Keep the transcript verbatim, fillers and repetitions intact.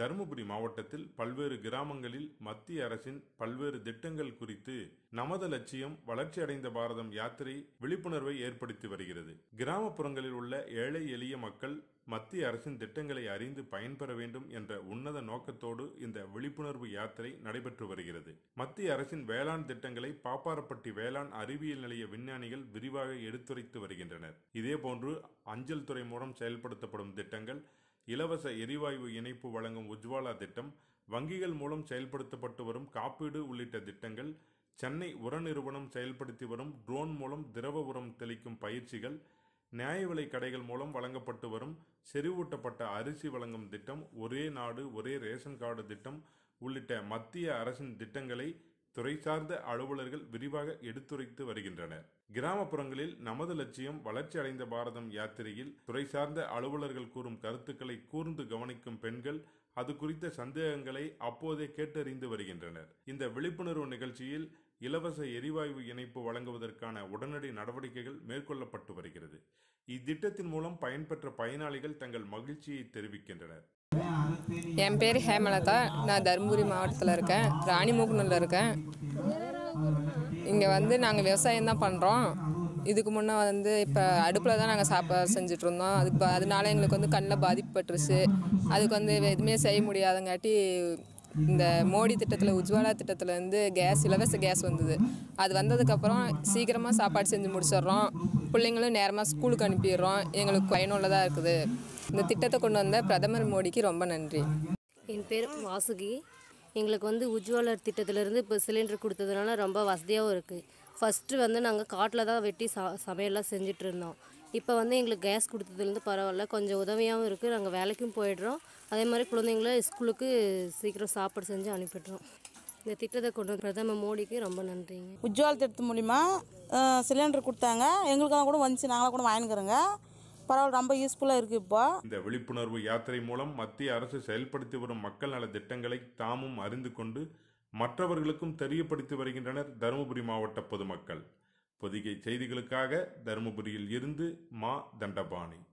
தருமபுரி மாவட்டத்தில் பல்வேறு கிராமங்களில் மத்திய அரசின் பல்வேறு திட்டங்கள் குறித்து நமது லட்சியம் வளர்ச்சி அடைந்த பாரதம் யாத்திரை விழிப்புணர்வை ஏற்படுத்தி வருகிறது. கிராமப்புறங்களில் உள்ள ஏழை எளிய மக்கள் மத்திய அரசின் திட்டங்களை அறிந்து பயன்பெற வேண்டும் என்ற உன்னத நோக்கத்தோடு இந்த விழிப்புணர்வு யாத்திரை நடைபெற்று வருகிறது. மத்திய அரசின் வேளாண் திட்டங்களை பாப்பாரப்பட்டி வேளாண் அறிவியல் நிலைய விஞ்ஞானிகள் விரிவாக எடுத்துரைத்து வருகின்றனர். இதேபோன்று அஞ்சல் துறை மூலம் செயல்படுத்தப்படும் திட்டங்கள், இலவச எரிவாயு இணைப்பு வழங்கும் உஜ்வாலா திட்டம், வங்கிகள் மூலம் செயல்படுத்தப்பட்டு வரும் காப்பீடு உள்ளிட்ட திட்டங்கள், சென்னை உர நிறுவனம் செயல்படுத்தி வரும் ட்ரோன் மூலம் திரவ உரம் தெளிக்கும் பயிற்சிகள், நியாய விலை கடைகள் மூலம் வழங்கப்பட்டு வரும் செறிவூட்டப்பட்ட அரிசி வழங்கும் திட்டம், ஒரே நாடு ஒரே ரேஷன் கார்டு திட்டம் உள்ளிட்ட மத்திய அரசின் திட்டங்களை துறை சார்ந்த அலுவலர்கள் விரிவாக எடுத்துரைத்து வருகின்றனர். கிராமப்புறங்களில் நமது லட்சியம் வளர்ச்சி அடைந்த பாரதம் யாத்திரையில் துறை சார்ந்த அலுவலர்கள் கூறும் கருத்துக்களை கூர்ந்து கவனிக்கும் பெண்கள் அது குறித்த சந்தேகங்களை அப்போதே கேட்டறிந்து வருகின்றனர். இந்த விழிப்புணர்வு நிகழ்ச்சியில் இலவச எரிவாயு இணைப்பு வழங்குவதற்கான உடனடி நடவடிக்கைகள் மேற்கொள்ளப்பட்டு வருகிறது. இத்திட்டத்தின் மூலம் பயன்பெற்ற பயனாளிகள் தங்கள் மகிழ்ச்சியை தெரிவிக்கின்றனர். என் பேர் ஹேமலதா. நான் தருமபுரி மாவட்டத்தில் இருக்கேன். ராணிமுகனில் இருக்கேன். இங்கே வந்து நாங்கள் விவசாயம் தான் பண்ணுறோம். இதுக்கு முன்னே வந்து இப்போ அடுப்பில் தான் நாங்கள் சாப்பாடு செஞ்சுட்டு இருந்தோம். அதுக்கு அதனால எங்களுக்கு வந்து கண்ணில் பாதிக்கப்பட்டுருச்சு. அதுக்கு வந்து எதுவுமே செய்ய முடியாதங்காட்டி இந்த மோடி திட்டத்தில் உஜ்வாலா திட்டத்தில் வந்து கேஸ் இலவச கேஸ் வந்தது. அது வந்ததுக்கப்புறம் சீக்கிரமாக சாப்பாடு செஞ்சு முடிச்சிடுறோம். பிள்ளைங்களும் நேரமாக ஸ்கூலுக்கு அனுப்பிடுறோம். எங்களுக்கு பயனுள்ளதாக இருக்குது. இந்த திட்டத்தை கொண்டு வந்த பிரதமர் மோடிக்கு ரொம்ப நன்றி. என் பேர் வாசுகி. எங்களுக்கு வந்து உஜ்வாலா திட்டத்திலேருந்து இப்போ சிலிண்டர் கொடுத்ததுனால ரொம்ப வசதியாகவும் இருக்குது. ஃபஸ்ட்டு வந்து நாங்கள் காட்டில் தான் வெட்டி சா சமையல்லாம் செஞ்சுட்டு இருந்தோம். இப்போ வந்து எங்களுக்கு கேஸ் கொடுத்ததுலேருந்து பரவாயில்ல, கொஞ்சம் உதவியாகவும் இருக்குது. நாங்கள் வேலைக்கும் போயிடுறோம். அதே மாதிரி குழந்தைங்கள ஸ்கூலுக்கு சீக்கிரம் சாப்பாடு செஞ்சு அனுப்பிடுறோம். இந்த திட்டத்தை கொண்டு வந்த பிரதமர் மோடிக்கு ரொம்ப நன்றிங்க. உஜ்வாலா திட்டத்து மூலிமா சிலிண்டர் கொடுத்தாங்க. எங்களுக்கெல்லாம் கூட வந்துச்சு, நாங்களாம் கூட வாங்கிக்கிறோங்க. பரவாயில்ல, ரொம்ப யூஸ்ஃபுல்லாக இருக்குது. இப்போ இந்த விழிப்புணர்வு யாத்திரை மூலம் மத்திய அரசு செயல்படுத்தி வரும் மக்கள் நல திட்டங்களை தாமும் அறிந்து கொண்டு மற்றவர்களுக்கும் தெரியப்படுத்தி வருகின்றனர் தருமபுரி மாவட்ட பொதுமக்கள். பொதிகை செய்திகளுக்காக தருமபுரியில் இருந்து மா தண்டபாணி.